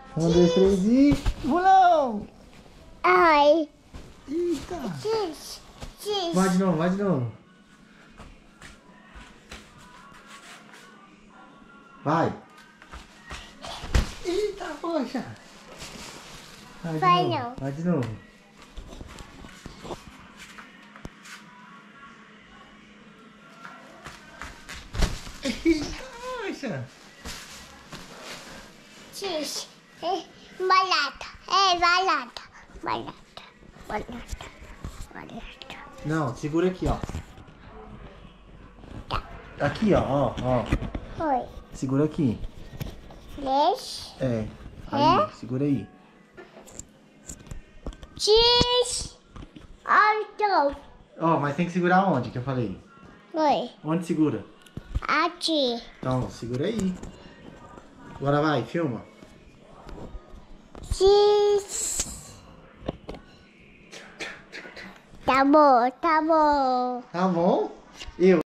Um, dois, três e... Pulão! Ai. Eita! X. Vai de novo, vai de novo. Vai. Eita, poxa. Vai de novo, não. vai de novo. Eita, poxa. X. Balata. Balata. Balata. Balata. Balata. Não, segura aqui, ó. Tá. Aqui, ó. Oi. Segura aqui. Três. É. Aí, segura aí. X. Alto. Ó, mas tem que segurar onde que eu falei? Oi. Onde segura? Aqui. Então, segura aí. Agora vai, filma. X. Tá bom, tá bom. Tá bom? Eu.